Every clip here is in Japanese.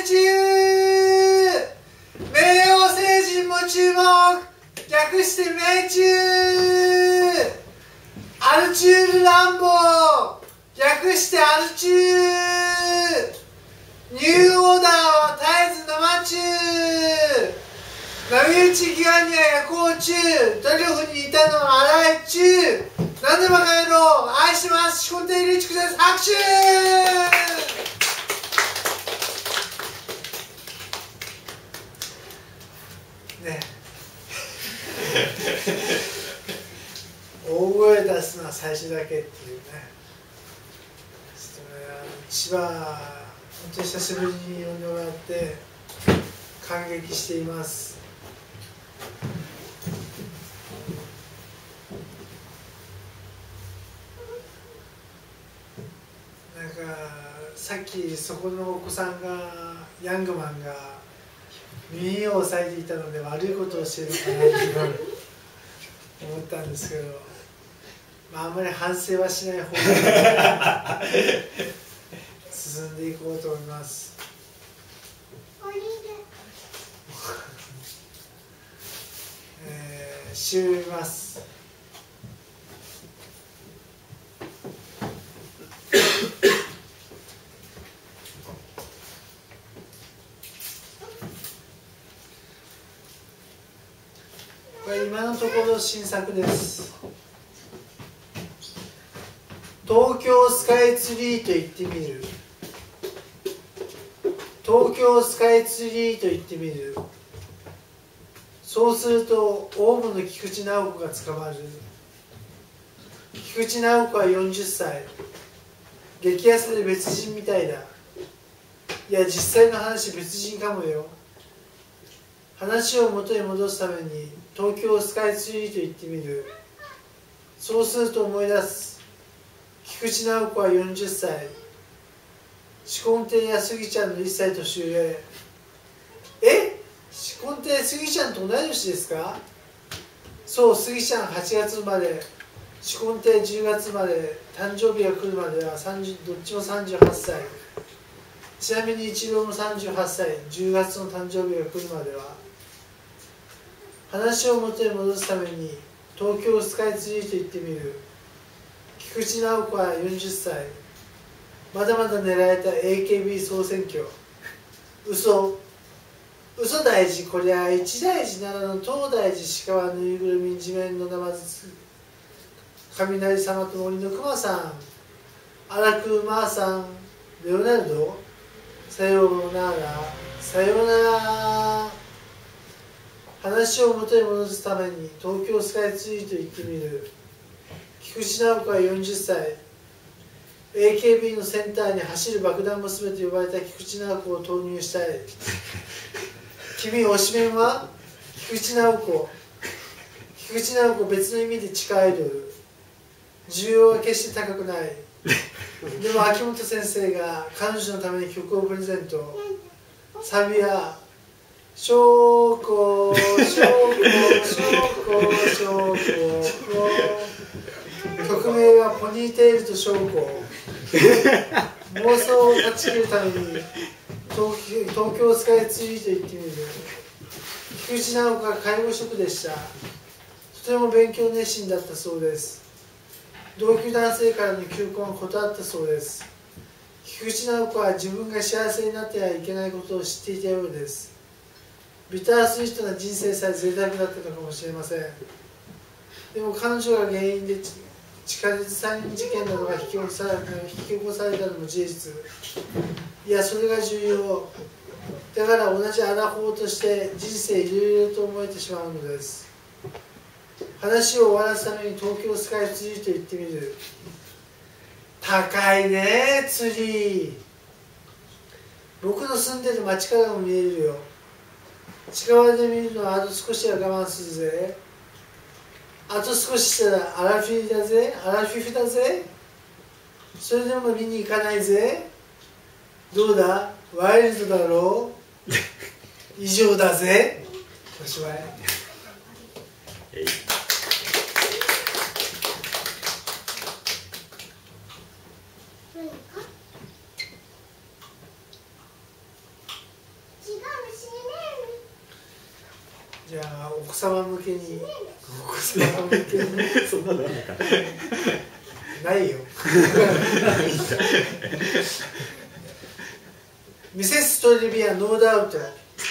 中。冥王星人も注目。略して命中。アルチュール乱暴、略してアルチュー。ニューオーダーは絶えず生中。波打ち際には夜行中。ドリフにいたのは洗い中。なんでバカ野郎、愛してます。四根亭隆一です。拍手。ね大声出すのは最初だけっていうね。ちょっとね、千葉本当に久しぶりに呼んでもらって感激しています。なんかさっきそこのお子さんがヤングマンが耳を押さえていたので悪いことをしているのかなと思ったんですけど、まあ、あんまり反省はしない方が進んでいこうと思います。終了します。これ今のところ新作です。東京スカイツリーと言ってみる。東京スカイツリーと言ってみる。そうするとオウムの菊池直子が捕まる。菊池直子は40歳。激痩せで別人みたいだ。いや実際の話別人かもよ。話を元に戻すために東京スカイツリーと言ってみる。そうすると思い出す。菊池直子は40歳。紫紺亭やスギちゃんの1歳年上。紫紺亭スギちゃんと同い年ですか？そう、スギちゃん8月生まれ、紫紺亭10月生まれ。誕生日が来るまではどっちも38歳。ちなみに一郎も38歳。10月の誕生日が来るまでは。話を元に戻すために東京スカイツリーと言ってみる。菊池直子は40歳。まだまだ狙えた AKB 総選挙。嘘大事。こりゃ一大事ならぬ東大寺鹿はぬいぐるみ地面の生ず雷様と森の熊さん荒く馬さんレオナルド。さようならさようなら。話を元に戻すために東京スカイツリーと言ってみる。菊池直子は40歳。AKB のセンターに走る爆弾娘と呼ばれた菊池直子を投入したい。君推しメンは菊池直子。菊池直子別の意味で地下アイドル。需要は決して高くない。でも秋元先生が彼女のために曲をプレゼント。サビは証拠曲名はポニーテールと証拠。妄想を断ち切るために東京スカイツリーと言ってみる。菊池直子は介護職でした。とても勉強熱心だったそうです。同級男性からの求婚を断ったそうです。菊池直子は自分が幸せになってはいけないことを知っていたようです。ビタースイートな人生さえ贅沢だったのかもしれません。でも彼女が原因で地下鉄サリン事件などが引き起こされたのも事実。いやそれが重要。だから同じアラフォーとして人生いろいろと思えてしまうのです。話を終わらすために東京スカイツリーと言ってみる。高いねツリー。僕の住んでる町からも見えるよ。近場で見るのはあと少しは我慢するぜ。あと少ししたらアラフィフだぜ。それでも見に行かないぜ。どうだワイルドだろう。以上だぜ。おしまい。 子様向けにそんなのあるのかないよミセストリビアノーダウト。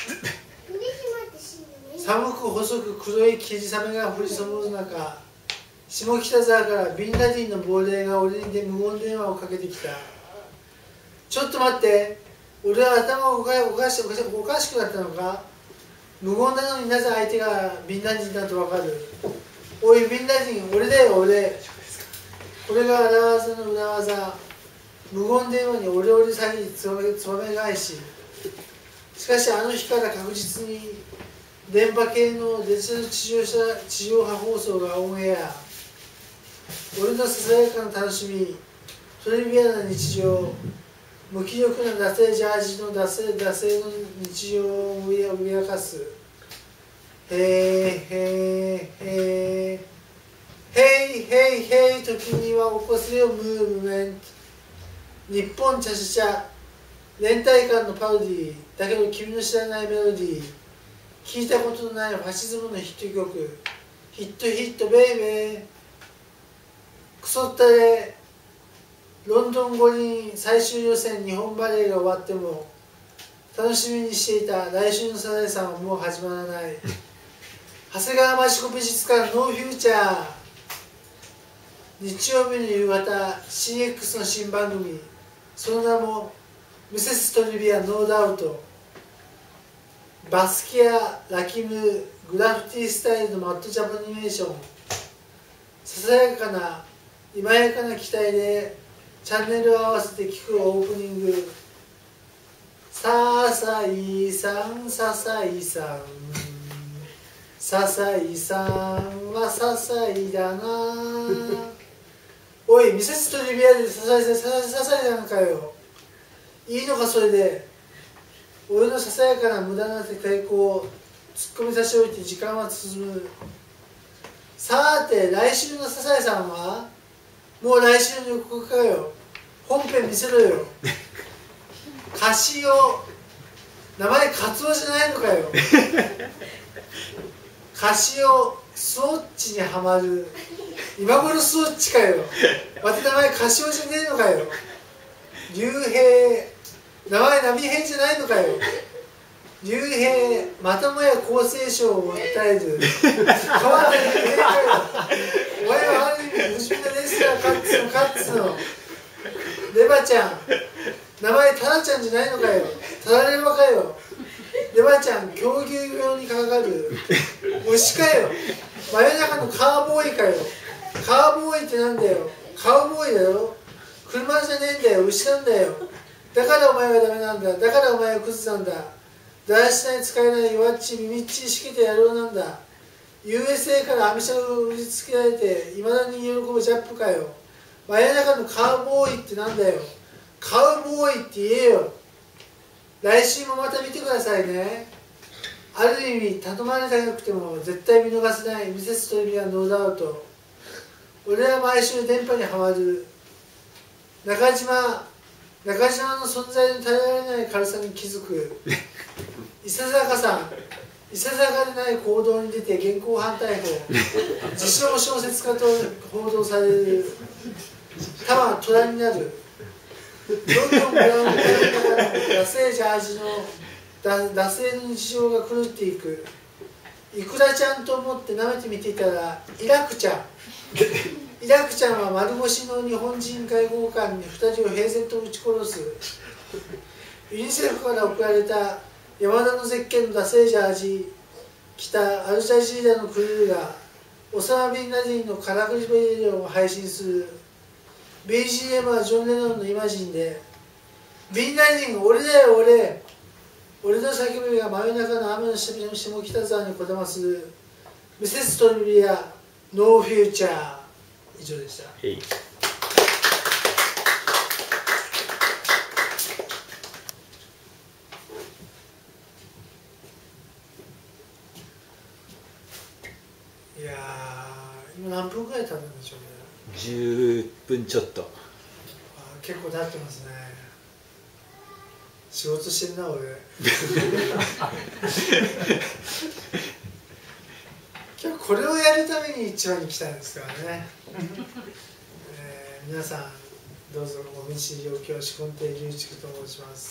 寒く細く黒いキジサメが降り注ぐ中、下北沢からビンラディンの亡霊が俺に無言電話をかけてきた。ちょっと待って、俺は頭がおかしくなったのか。無言なのになぜ相手がビンラディンだとわかる。おいビンラディン、俺だよ俺。これが裏技の裏技。無言電話にオレオレ詐欺つばめ返し。しかしあの日から確実に電波系のデジタル地上波放送がオンエア。俺のささやかな楽しみ、トリビアな日常、無気力な惰性ジャージの惰性の日常を脅かす。へいへいへいへいへいへい、時には起こせよムーブメント。日本チャチャチャ、連帯感のパロディだけど君の知らないメロディー、聞いたことのないファシズムのヒット曲、ヒットヒットベイベー。クソったれ。ロンドン五輪最終予選日本バレーが終わっても楽しみにしていた来週のサザエさんはもう始まらない。長谷川益子美術館ノーフューチャー。日曜日の夕方 CX の新番組、その名もミセストリビアノーダウト。バスキア、ラキム、グラフィティスタイルのマットジャパニメーション。ささやかな今やかな期待でチャンネルを合わせて聞くオープニング。ささいさんささいさんささいさんはささいだな。おいミセストリビアでささいだのかよ。いいのかそれで。俺のささやかな無駄な抵抗を突っ込み差し置いて時間は進む。さて来週のサザエさんはもう来週の予告かよ。本編見せろよ。カシオ、名前カツオじゃないのかよ。カシオスウォッチにはまる。今頃スウォッチかよ。わて名前カシオじゃねえのかよ。竜兵、名前ナビ兵じゃないのかよ。竜兵、またもや厚生省を訴える。変わった竜兵かよ。お前はある意味不死身なレスラーカッツのレバちゃん、名前タラちゃんじゃないのかよ。タラレバかよ。レバちゃん、狂牛病にかかる。牛かよ。真夜中のカーボーイかよ。カーボーイってなんだよ。カウボーイだよ。車じゃねえんだよ。牛なんだよ。だからお前はダメなんだ。だからお前はクズなんだ。だらしない使えない弱っち耳っちりしけて野郎なんだ。USA からアメ車を売りつけられていまだに喜ぶジャップかよ。真夜中のカウボーイってなんだよ。カウボーイって言えよ。来週もまた見てくださいね。ある意味頼まれなくても絶対見逃せないミセストリビアノーダウト。俺は毎週電波にはまる。中島の存在の耐えられない軽さに気づく。伊佐坂さん、いささかでない行動に出て現行犯逮捕。自称小説家と報道される。多は虎になる。どんどんブラウンから惰性ジャージの惰性の日常が狂っていく。いくらちゃんと思って舐めてみていたらイラクちゃん。イラクちゃんは丸腰の日本人外交官に2人を平然と撃ち殺す。ユニセフから送られた山田のゼッケンの惰性ジャージ着たアルジャジーラのクルーがオサマ・ビンラディンのカラクリベリオを配信する。 BGM はジョン・レノンのイマジンで、ビンラディン俺だよ俺、俺の叫びが真夜中の雨の下北沢にこだまする。ミセストリビアノーフューチャー。以上でした。いやー、今何分くらい経ったんでしょうね。 10分ちょっと。 結構経ってますね。仕事してんな俺。 これをやるために一番に来たんですからね、皆さんどうぞお見知りおきをし、根底隆築と申します。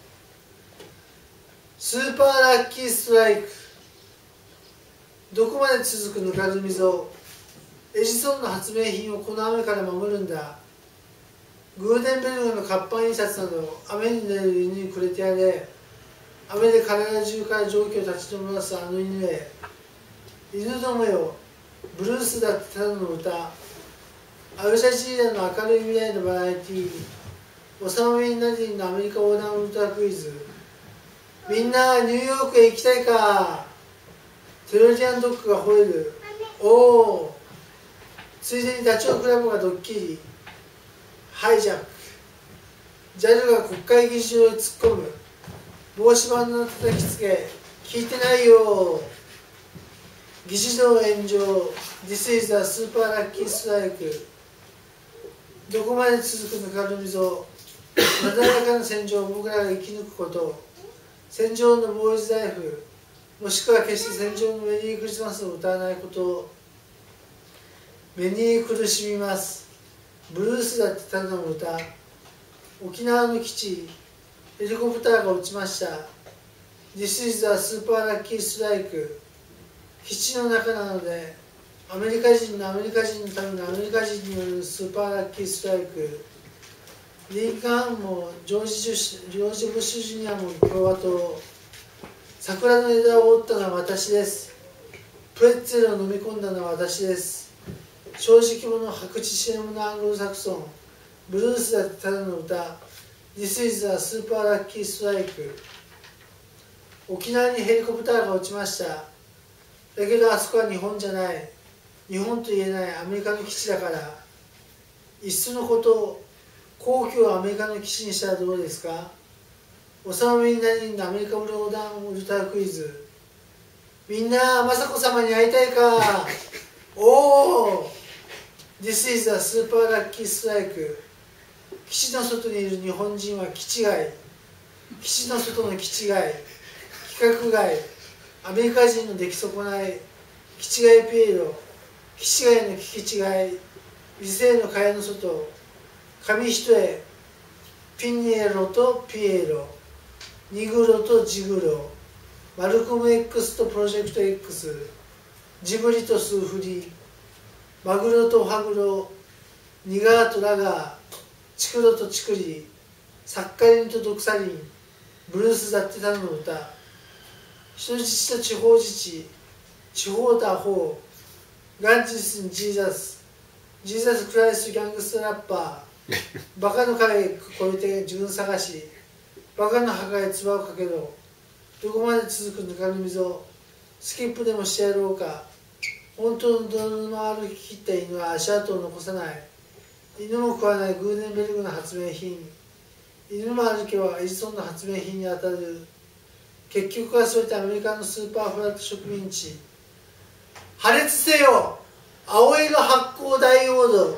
スーパーラッキーストライク。どこまで続くぬかるみぞ。エジソンの発明品をこの雨から守るんだ。グーデンベルグの活版印刷など雨に濡れる犬にくれてやれ。雨で体中から蒸気を立ち止らすあの犬へ。犬どもよ、ブルースだってただの歌。アルジャジーラの明るい未来のバラエティー。オサマ・ビン・ラディンのアメリカ横断ウルトラクイズ。みんなニューヨークへ行きたいか。テロリアンドッグが吠える。おお。ついでにダチョウ倶楽部がドッキリ。ハイジャック。JAL が国会議事堂へ突っ込む。帽子板の叩きつけ。聞いてないよ。議事堂炎上。This is a super lucky strike。どこまで続くぬかるみぞ。なだらかな戦場を僕らが生き抜くこと。戦場のボーイズライフ。もしくは決して戦場のメリークリスマスを歌わないことを。目に苦しみます。ブルースだってただの歌。沖縄の基地、ヘリコプターが落ちました。This is a super lucky strike。基地の中なので、アメリカ人のためのアメリカ人によるスーパーラッキーストライク。リンカーンもジョージ・ブッシュジュニアも共和党。桜の枝を折ったのは私です。プレッツェルを飲み込んだのは私です。正直者、白痴知恵者アングロサクソン。ブルースだってただの歌。This is a super lucky strike。沖縄にヘリコプターが落ちました。だけどあそこは日本じゃない。日本と言えないアメリカの基地だから。いっそのこと、皇居をアメリカの基地にしたらどうですか。オサマ・ビン・ラディンのアメリカ横断ウルトラクイズ。みんな雅子様に会いたいか。おお。This is a super lucky strike。基地の外にいる日本人は基地外。基地の外の基地外。規格外。アメリカ人の出来損ない。基地外ピエロ。基地外の聞き違い。異性の蚊帳の外。紙一重。ピニエロとピエロ。ニグロとジグロ。マルコム X とプロジェクト X。ジブリとスーフリ。マグロとハグロ。ニガーとラガー。チクロとチクリ。サッカリンとドクサリン。ブルースだってただの歌。人質と地方自治。地方とアホー。ガンジスにジーザス。ジーザスクライストギャングストラッパー。バカの壁越えて自分探し。バカの墓へ唾をかけろ。どこまで続くぬかるみぞ。スキップでもしてやろうか。本当の泥沼歩き切った犬は足跡を残さない。犬も食わないグーデンベルグの発明品。犬も歩けはエジソンの発明品に当たる。結局はそれってアメリカのスーパーフラット植民地。破裂せよ青色発光ダイオード。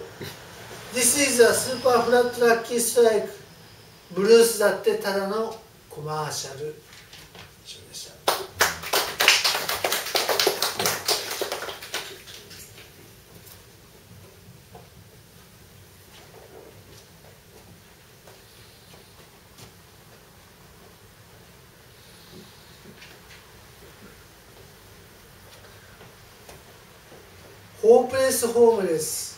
This is a super flat lucky strike。 ブルースだってただのコマーシャル。以上でした。ホープレスホームレス。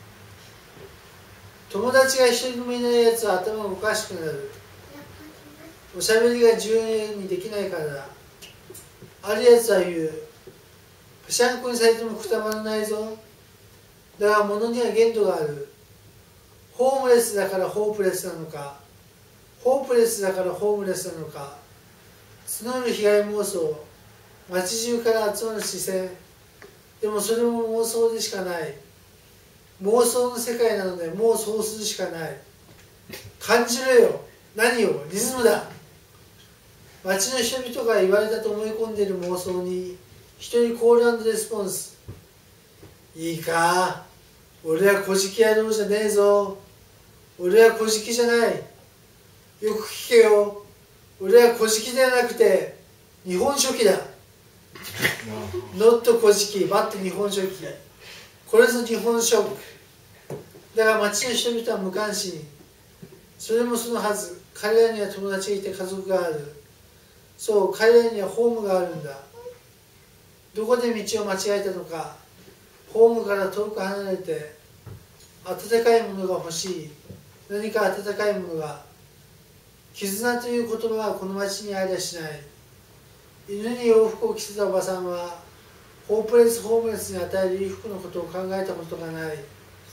友達が一人もいないやつは頭がおかしくなる。おしゃべりが自由にできないからだ。あるやつは言う。ぺしゃんこにされてもくたばらないぞ。だが物には限度がある。ホームレスだからホープレスなのか、ホープレスだからホームレスなのか。募る被害妄想。街中から集まる視線。でもそれも妄想でしかない。妄想の世界なのでもうそうするしかない。感じろよ。何をリズムだ。街の人々が言われたと思い込んでいる妄想に一人コール&レスポンス。いいか、俺は小じき野郎じゃねえぞ。俺は小じきじゃない。よく聞けよ。俺は小じきではなくて日本書紀だ。 ノット古事記、バット日本書紀。これぞ日本書紀。だが町の人々は無関心。それもそのはず。彼らには友達がいて家族がある。そう、彼らにはホームがあるんだ。どこで道を間違えたのか。ホームから遠く離れて、温かいものが欲しい。何か温かいものが。絆という言葉はこの町にありゃしない。犬に洋服を着せたおばさんは、ホープレスホームレスに与える衣服のことを考えたことがない。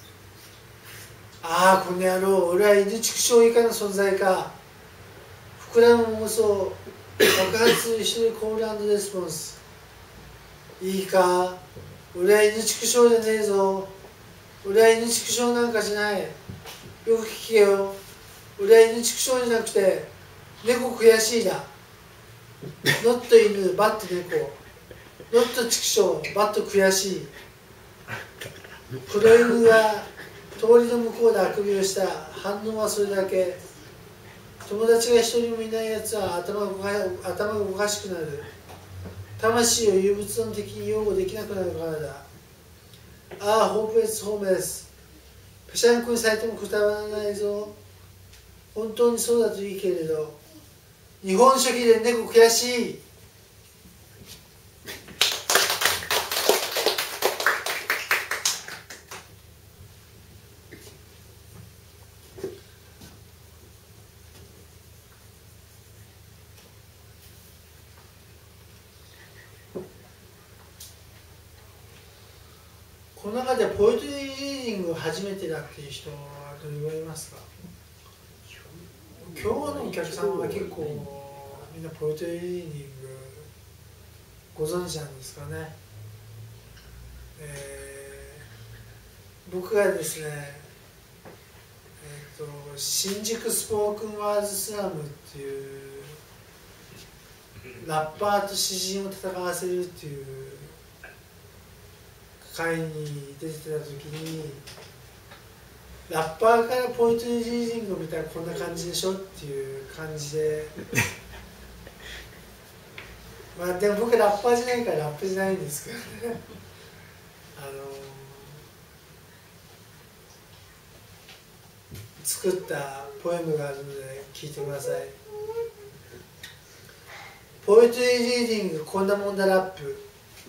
ああ、この野郎、俺は犬畜生以下の存在か。膨らむ妄想、爆発する一人コール&レスポンス。いいか、俺は犬畜生じゃねえぞ。俺は犬畜生なんかじゃない。よく聞けよ。俺は犬畜生じゃなくて、猫悔しいだ。ノット犬、バット猫。ノット畜生、バット悔しい。黒犬が通りの向こうであくびをした。反応はそれだけ。友達が一人もいないやつは頭がおかしくなる。魂を有物論的に擁護できなくなるからだ。ああ、ホープレスホームレス。ぺしゃんこにされてもくたばらないぞ。本当にそうだといいけれど。日本書紀で猫悔しい。この中でポエトリーリーディング初めてだっていう人はどれぐらいいますか？今日のお客さんは結構みんなポエトリーリーディングご存知なんですかね。僕がですね、新宿スポークンワーズスラムっていうラッパーと詩人を戦わせるっていう会に出てた時に、ラッパーからポエトリーリーディングを見たらこんな感じでしょっていう感じでまあでも僕ラッパーじゃないからラップじゃないんですけどね作ったポエムがあるので聞いてください。ポエトリーリーディングこんなもんだラップ。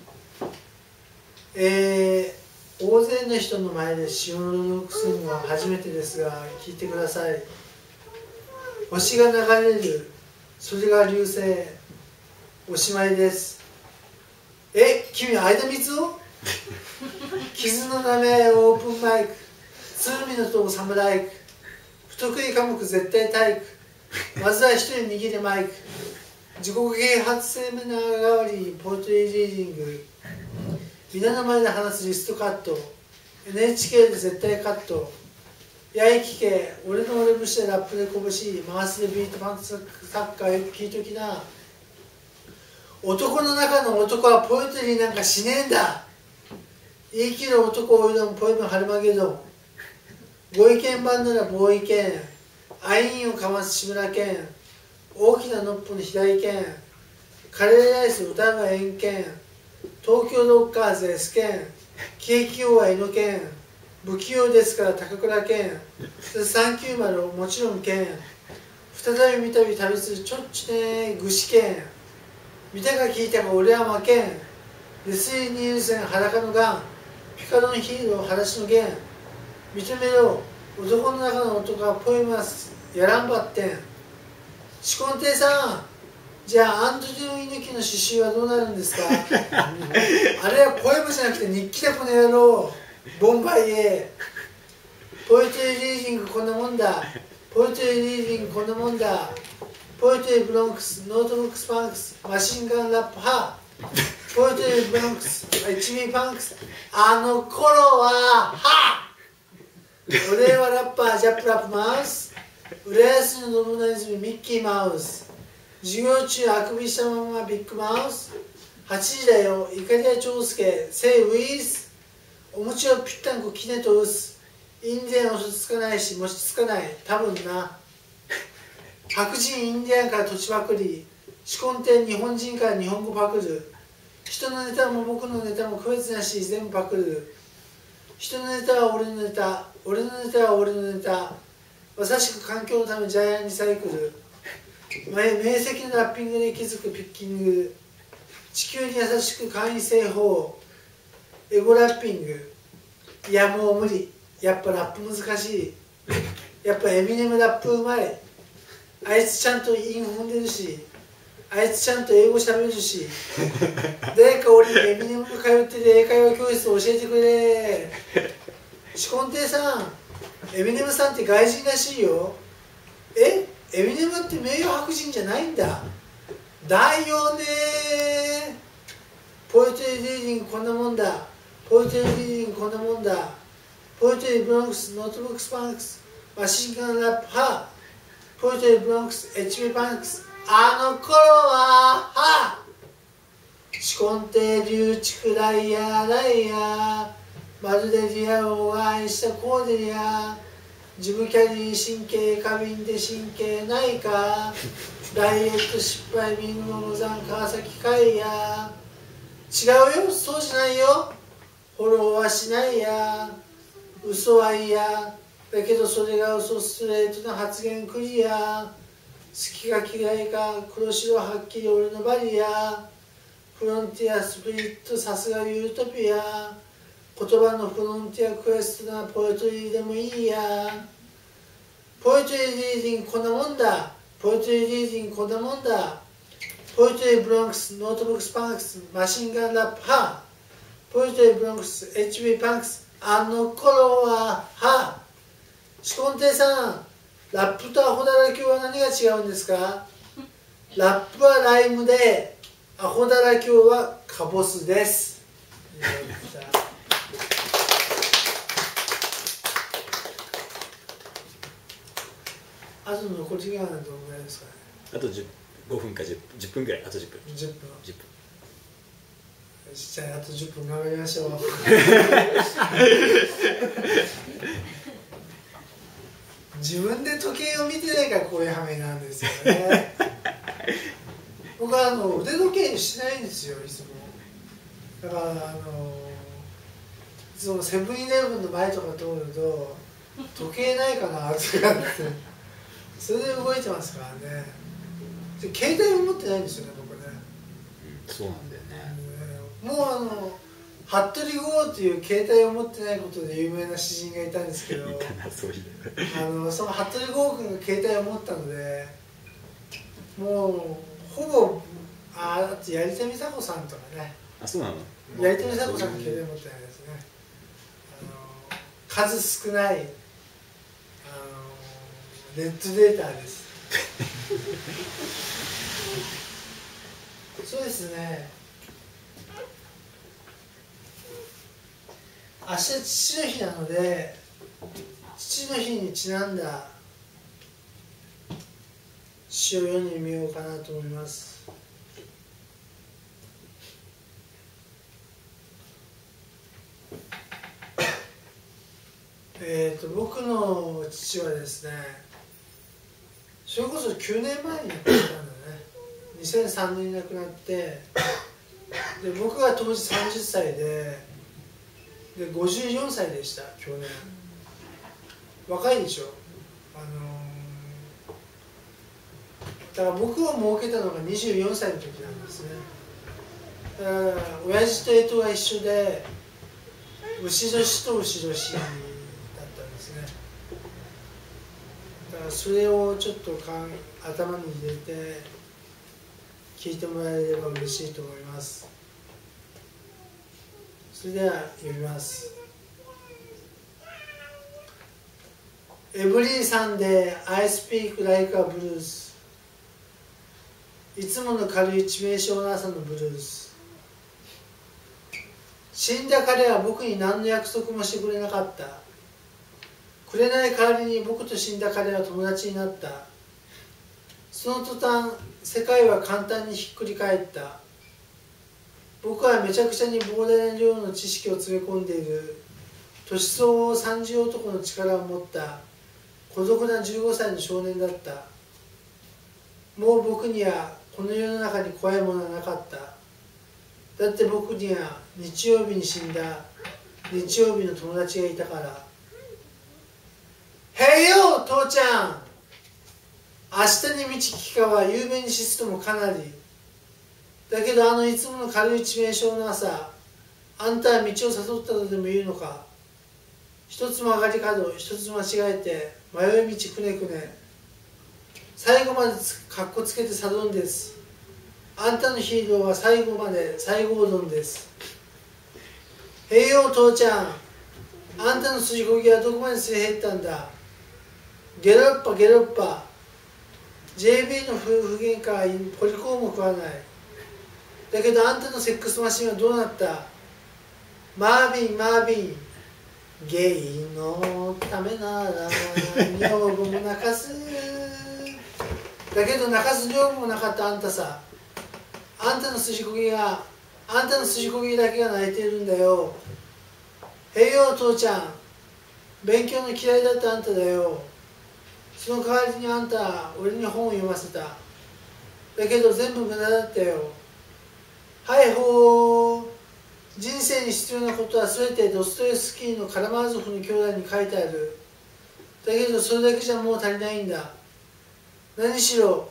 大勢の人の前で詩を朗読するのは初めてですが聞いてください。星が流れる、それが流星。おしまいです。君相田光雄？傷の名前オープンマイク、鶴見の塔サムライク、不得意科目絶対体育、まずは一人握るマイク、自己啓発セミナー代わりにポエトリーリーディング、皆の前で話すリストカット、 NHK で絶対カット、やい聞け、俺の俺節でラップで拳回すでビートパンクサッカーよく聞いときな。男の中の男はポエトリーなんかしねえんだ。言い切る男を挑むポエムハルマゲドン。ご意見番なら棒意見、アインをかます志村けん、大きなのっぽの左剣、カレーライス歌うは遠剣、東京ロッカーズ S 剣、喜劇王は江ノ剣、不器用ですから高倉健、390もちろん剣、再び三度旅するちょっちね具志堅、見たか聞いたか俺は負けん、レスリー・ニールセン裸のガン、ピカロンヒーロー裸足の弦、認めろ男の中の男はポエマスやらんばってん。紫紺亭さん、じゃあアンドリュー猪木の詩集はどうなるんですか？あれはポエムじゃなくて日記だこの野郎。ボンバイエポエトリーリーディングこんなもんだ。ポエトリーリーディングこんなもんだ。ポエトリーブロンクス、ノートブックスパンクス、マシンガンラップはポエトリーブロンクス、HB パンクス、あの頃はは俺はラッパージャップラップマウス、浦安の信長泉ミッキーマウス、授業中あくびしたままビッグマウス、8時だよイカリア長介、セイウィース、お餅をぴったんこきねとうす、インディアン嘘つかないし餅つかない多分な。白人インディアンから土地パクリ、紫紺亭日本人から日本語パクる、 人のネタも僕のネタも区別なし全部パクる。人のネタは俺のネタ、俺のネタは俺のネタ。まさしく環境のためジャイアンリサイクル。明晰なラッピングで気づくピッキング。地球に優しく簡易製法。エゴラッピング。いやもう無理。やっぱラップ難しい。やっぱエミネムラップうまい。あいつちゃんと韻踏んでるし、あいつちゃんと英語しゃべるし、誰か俺にエミネムが通ってる英会話教室を教えてくれ。シコンテイさん、エミネムさんって外人らしいよ。エミネムって名誉白人じゃないんだ。だよねー。ポエトリーリーディングこんなもんだ。ポエトリーリーディングこんなもんだ。ポエトリーブロンクス、ノートブックスパンクス、マシンガンラップハー、ポエトリーブロンクス、HB パンクス、あの頃ははシコンテ留置ライヤーライヤー、まるでリアを愛したコーデリア、ジムキャリー神経過敏で神経ないか、ダイエット失敗ミングの無残川崎海や、違うよそうじゃないよ、フォローはしないや、嘘は嫌だけどそれが嘘ストレートな発言クリア、好きか嫌いか黒白はっきり俺のバリア、フロンティアスプリットさすがユートピア、言葉のフロンティアクエストなポエトリーでもいいや、ポエトリーリーディングこんなもんだ、ポエトリーリーディングこんなもんだ、ポエトリーブロンクスノートブックスパンクスマシンガンラップハー、ポエトリーブロンクス HB パンクスあの頃はは。シコンテイさん、ラップとアホだらけは何が違うんですか？ラップはライムで、アホだらけはカボスです。あと残り時間はどのぐらいですかね。 あと5分か10分ぐらい。あと10分。 10分。 10分。 じゃああと10分頑張りましょう。自分で時計を見てないからこういう羽目なんですよね。僕は腕時計にしないんですよいつも。だからいつもセブンイレブンの前とか通ると時計ないかなとかってそれで動いてますからね。で携帯も持ってないんですよね僕ね。 そうなんだよね。 もう服部剛っていう携帯を持ってないことで有名な詩人がいたんですけど、 いたなそういう。 その服部剛君が携帯を持ったので、もうほぼあとやり手美佐子さんとかね。 あ、そうなの？ やり手美佐子さんの携帯持ってないですね。数少ないネットデータです。そうですね。明日父の日なので、父の日にちなんだ詩を読んでみようかなと思います。僕の父はですね、それこそ9年前に亡くなったんだね。2003年に亡くなって、で僕が当時30歳で54歳でした去年。若いでしょ。だから僕を設けたのが24歳の時なんですね。だから親父と干支が一緒で牛年と牛年だったんですね。だからそれをちょっと頭に入れて聞いてもらえれば嬉しいと思います。それでは読みます。Every Sunday I speak like a blues。 いつもの軽い致命傷の朝のブルース。死んだ彼は僕に何の約束もしてくれなかった。くれない代わりに僕と死んだ彼は友達になった。その途端世界は簡単にひっくり返った。僕はめちゃくちゃに膨大な量の知識を詰め込んでいる年相応30男の力を持った孤独な15歳の少年だった。もう僕にはこの世の中に怖いものはなかった。 だって僕には日曜日に死んだ日曜日の友達がいたから。へいよ父ちゃん、明日に道聞かは夕べに死すともかなりだけど、いつもの軽い致命傷の朝、あんたは道を悟ったとでも言うのか。一つ曲がり角、一つ間違えて迷い道くねくね、最後までかっこつけてサドンです。あんたのヒーローは最後まで西郷どんです。へいよ父ちゃん、あんたの筋こぎはどこまですり減ったんだ。ゲロッパゲロッパ、 JB の夫婦喧嘩はポリコーも食わない。だけどあんたのセックスマシンはどうなった。マービンマービン、ゲイのためなら女房も泣かす。だけど泣かす女房もなかったあんたさ。あんたの筋こぎだけが泣いているんだよ。へいよ父ちゃん、勉強の嫌いだったあんただよ。その代わりにあんた俺に本を読ませた。だけど全部無駄だったよ。はいほー、人生に必要なことは全てドストエフスキーのカラマーゾフの兄弟に書いてある。だけどそれだけじゃもう足りないんだ。何しろ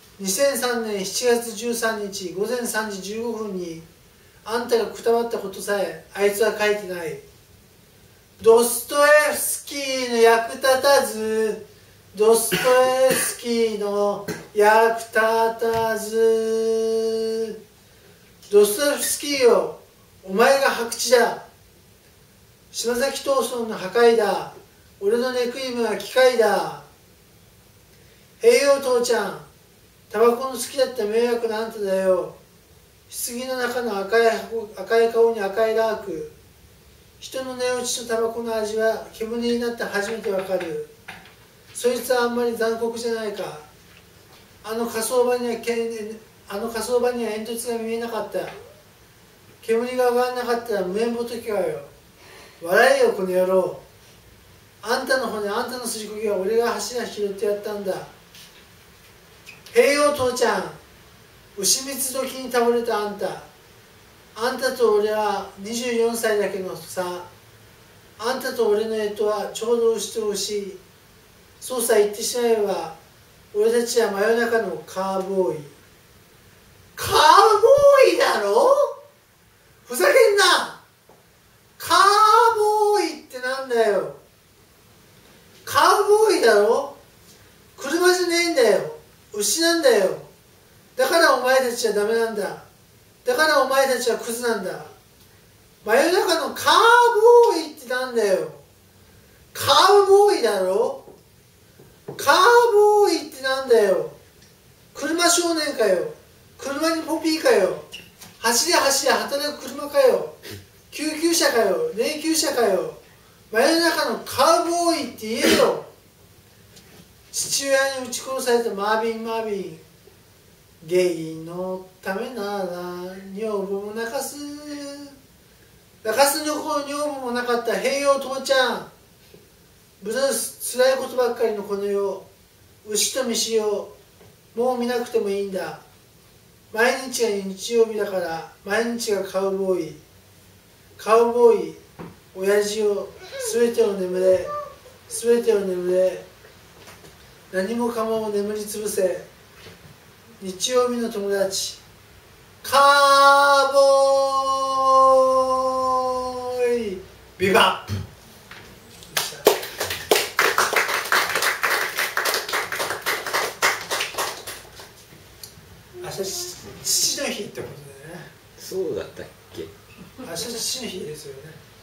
2003年7月13日午前3時15分にあんたがくたばったことさえあいつは書いてない。ドストエフスキーの役立たず、ドストエフスキーの役立たず、ドストエフスキーよ、お前が白痴だ。島崎藤村の破壊だ。俺のネクイムは機械だ。へいよ父ちゃん、タバコの好きだった迷惑なあんただよ。棺の中の赤い顔に赤いラーク。人の値打ちとタバコの味は煙になって初めてわかる。そいつはあんまり残酷じゃないか。あの火葬場には煙突が見えなかった。煙が上がらなかったら無縁仏かよ。笑えよこの野郎。あんたの骨、あんたの筋こぎは俺が柱拾ってやったんだ。へいよ父ちゃん、牛蜜時に倒れたあんた。あんたと俺は24歳だけのさ。あんたと俺の干支はちょうど牛と牛。そうさ、言ってしまえば俺たちは真夜中のカーボーイ。カーボーイだろ、ふざけんな。カーボーイってなんだよ。カーボーイだろ、車じゃねえんだよ、牛なんだよ。だからお前たちはダメなんだ。だからお前たちはクズなんだ。真夜中のカーボーイってなんだよ。カーボーイだろ、カーボーイってなんだよ。車少年かよ。車にポピーかよ。走れ走れ働く車かよ。救急車かよ。霊柩車かよ。真夜中のカーボーイって言えよ。父親に撃ち殺されたマービン、ゲイのためなら女房も泣かす女房もなかった。へいよ父ちゃん、ブルース、辛いことばっかりのこの世、牛と飯よ、もう見なくてもいいんだ。毎日が日曜日だから、毎日がカウボーイ、親父よ、すべてを眠れ、何もかもを眠りつぶせ。日曜日の友達、カーボーイビバップ。明日父の日ってことでね。 そうだったっけ。 明日父の日ですよね。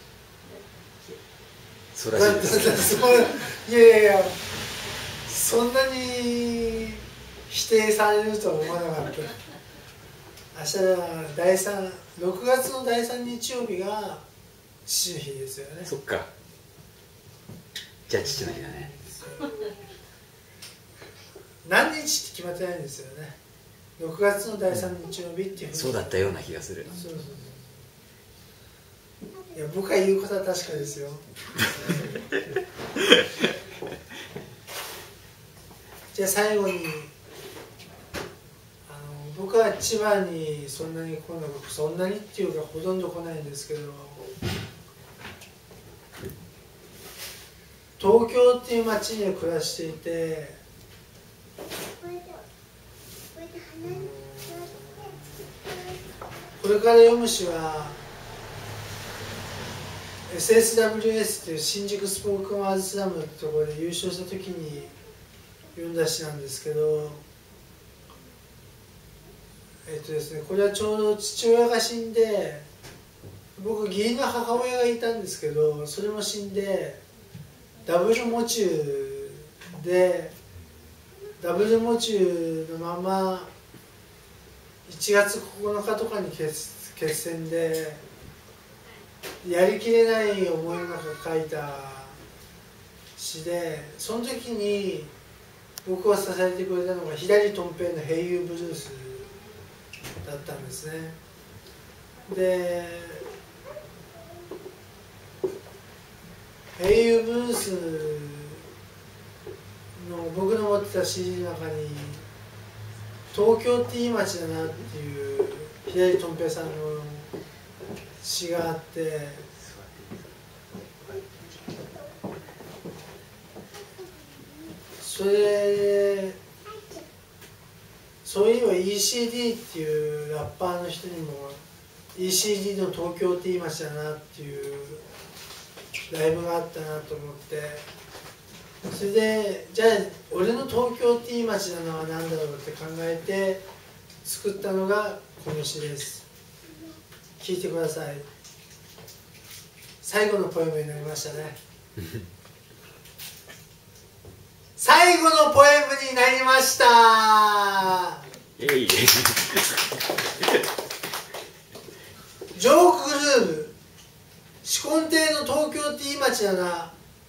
そうらしいですね。 いやそんなに否定されるとは思わなかった。明日は6月の第3日曜日が父の日ですよね。 そっか。じゃあ父の日だね。 何日って決まってないんですよね。6月の第3日曜日っていうふうに。 そうだったような気がする。 そういや、僕が言うことは確かですよ。じゃあ最後に僕は千葉にそんなに来ない、そんなにっていうかほとんど来ないんですけど、東京っていう町に暮らしていて、これから読む詩は SSWS っていう新宿スポークンアーズスラムってところで優勝した時に読んだ詩なんですけど、ですね、これはちょうど父親が死んで、僕義理の母親がいたんですけど、それも死んでダブル喪中で、ダブル喪中のまま1月9日とかに決戦でやりきれない思いの中書いた詩で、その時に僕を支えてくれたのが左とん平の「平友ブルース」だったんですね。で平友ブルースの僕の持ってた CD の中に東京っていい街だなっていう左とん平さんの詩があって、それそういえば ECD っていうラッパーの人にも ECD の東京っていい街だなっていうライブがあったなと思って、それでじゃあ俺の東京っていい街なのは何だろうって考えて作ったのがこの詩です。聴いてください。最後のポエムになりましたね最後のポエムになりましたジョークグルーブ、紫紺亭の東京っていい街だな。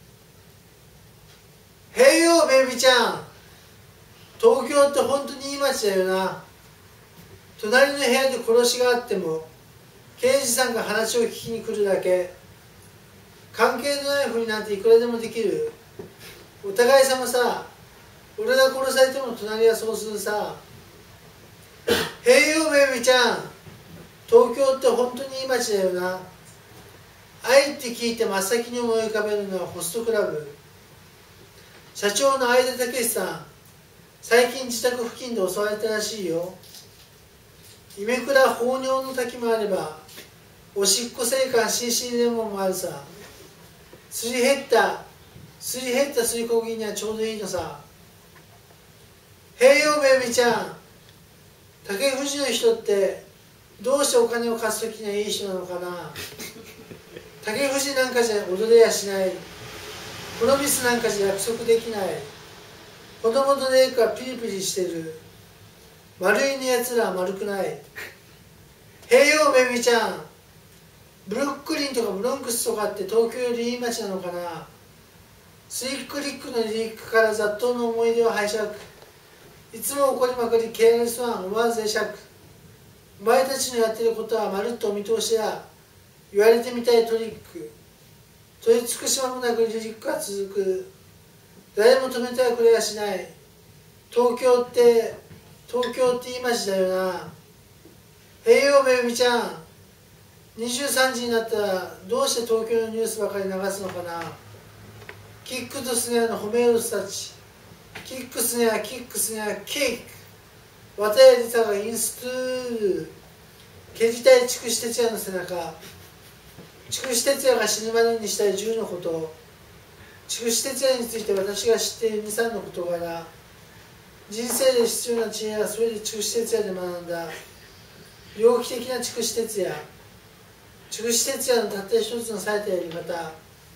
へいよベイビーちゃん、東京って本当にいい街だよな。隣の部屋で殺しがあっても刑事さんが話を聞きに来るだけ。関係のないふりなんていくらでもできる。お互い様さ。俺が殺されても隣はそうするさ。へいよベイビーちゃん、東京って本当にいい街だよな。愛って聞いて真っ先に思い浮かべるのはホストクラブ。社長の相田武さん、最近自宅付近で襲われたらしいよ。イメクラ放尿の滝もあれば、おしっこ青函 CC レモンもあるさ。すり減ったすりこぎにはちょうどいいのさ。へいよベイビーちゃん、竹藤の人ってどうしてお金を貸すときにはいい人なのかな。竹藤なんかじゃ踊れやしない。プロミスなんかじゃ約束できない。子供とレイクはピリピリしてる。丸いのやつらは丸くない。へいよベイビーちゃん、ブルックリンとかブロンクスとかって東京よりいい街なのかな。スイックリックのリリックから雑踏の思い出を拝借。いつも怒りまくりケアレスワン思わず会釈。お前たちのやってることはまるっとお見通しだ。言われてみたいトリック。取り尽くし間もなくリリックが続く。誰も止めてはくれやしない。東京っていい街だよな。へいよベイビーちゃん、23時になったらどうして東京のニュースばかり流すのかな。キックとスネアのホメールスたち。キックスネアキックスネアキック。綿谷りさがインストゥール。蹴りたい筑紫哲也の背中。筑紫哲也が死ぬまでにしたい10のこと。筑紫哲也について私が知っている2、3の事柄。人生で必要な知恵はそれで筑紫哲也で学んだ。猟奇的な筑紫哲也。筑紫哲也のたった一つの冴えたやり方。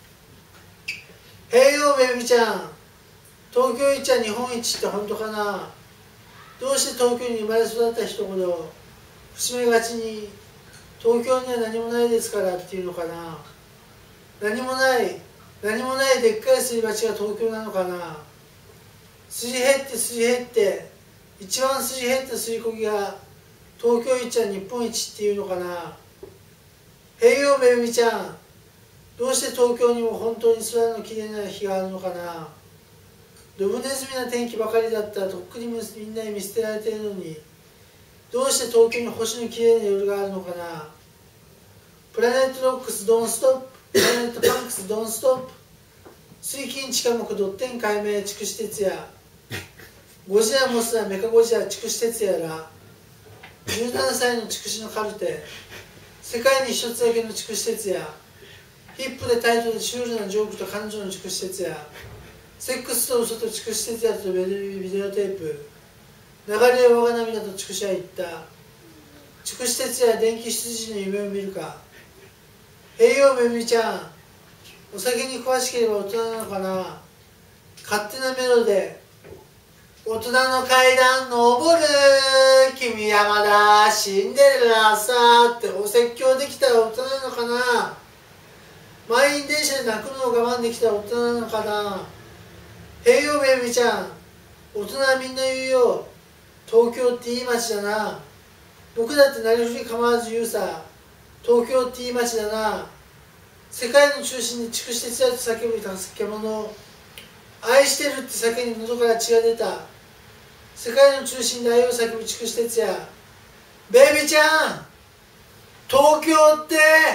へいよベイビーちゃん、東京一は日本一って本当かな。どうして東京に生まれ育った人ほど節目がちに東京には何もないですからっていうのかな。何もないでっかいすり鉢が東京なのかな。すり減って一番すり減ったすりこぎが東京一は日本一っていうのかな。へいよベイビーちゃん、どうして東京にも本当に空のきれいな日があるのかな。ドブネズミな天気ばかりだったらとっくにみんなに見捨てられているのに、 どうして東京に星のきれいな夜があるのかな。プラネットロックスドンストップ、プラネットパンクスドンストップ、水金地下木ドッテン解明筑紫哲也、ゴジラモスラメカゴジラ筑紫哲也ら17歳の筑紫のカルテ、世界に一つだけの筑紫哲也、ヒップでタイトでシュールなジョークと彼女の筑紫哲也、セックスと嘘と筑紫哲也とビデオテープ、流れよ我が涙と筑紫は言った。筑紫哲也電気執事の夢を見るか。へいよめみちゃん、お酒に詳しければ大人なのかな。勝手なメロで大人の階段登る君はまだシンデレラさってお説教できたら大人なのかな。満員電車で泣くのを我慢できたら大人なのかな。へいよめみちゃん、大人はみんな言うよ、東京っていい街だな。僕だってなりふり構わず言うさ、東京っていい街だな。世界の中心に筑紫哲也と叫ぶ獣、愛してるって叫んで喉から血が出た。世界の中心で愛を叫ぶ筑紫哲也、ベイビーちゃん、東京って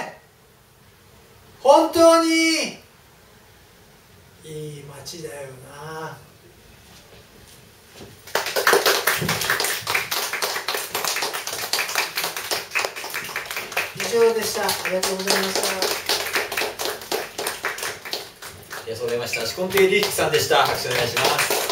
本当にいい街だよな。以上でした。ありがとうございました。 ありがとうございました。シコンペイリーフさんでした。拍手お願いします。